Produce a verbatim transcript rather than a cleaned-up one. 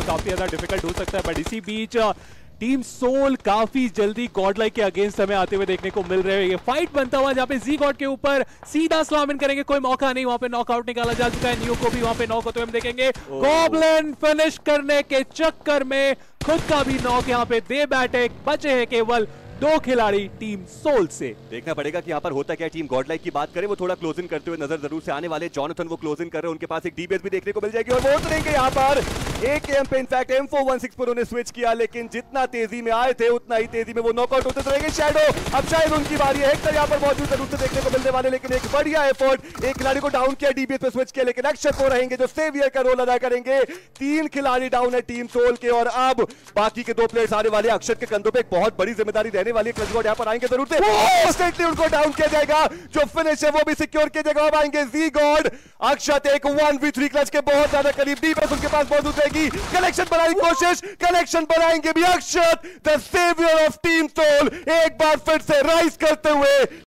काफी ज्यादा डिफिकल्ट हो सकता है। बट इसी बीच टीम सोल काफी जल्दी गॉडलाइक के अगेंस्ट हमें आते हुए देखने को मिल रहे हैं। ये फाइट बनता हुआ जहां पे जी गॉड के ऊपर सीधा स्लैम इन करेंगे, कोई मौका नहीं, वहां पे नॉकआउट निकाला जा चुका है। नियो को भी वहां पे नॉक होते हुए हम देखेंगे। गॉब्लिन फिनिश करने के चक्कर में खुद का भी नॉक यहां पे दे बैठे। बचे हैं केवल दो खिलाड़ी टीम सोल से। देखना पड़ेगा कि यहाँ पर होता क्या है। टीम गॉडलाइक की बात करें, वो थोड़ा क्लोज इन करते हुए नजर जरूर से आने वाले। जॉनथन वो क्लोज इन कर रहे हैं, उनके पास एक डीबीएस भी देखने को मिल जाएगी और वो उतरेंगे यहाँ पर एक एम पे। In fact M four one six पर उन्होंने स्विच किया, लेकिन जितना तेजी में आए थे उतना ही तेजी में वो नॉकआउट होते रहेंगे। शैडो अब शायद उनकी बारी है। हेक्टर यहाँ पर मौजूद जरूर से देखने को मिलने वाले, लेकिन एक बढ़िया एफर्ट, एक खिलाड़ी को डाउन किया, डीबीएस पे स्विच किया, लेकिन अक्षत वो रहेंगे जो सेवियर का रोल अदा करेंगे। तीन खिलाड़ी डाउन है टीम सोल के और अब बाकी के दो प्लेयर्स आने वाले। अक्षत के कंधों पे एक बहुत बड़ी जिम्मेदारी रहने वाली है। क्लच गॉड यहाँ पर आएंगे जरूर से, इंस्टेंटली उनको डाउन किया जाएगा। जो फिनिश है वो भी सिक्योर किया जाएगा। अब आएंगे जी गॉड। अक्षत एक वन वी थ्री क्लच के बहुत ज्यादा करीब, डीबीएस उनके पास मौजूद रहेगी। कनेक्शन बनाने की कोशिश, कनेक्शन बनाएंगे भी Akshat, the saviour of Team Soul, एक बार फिर से राइज करते हुए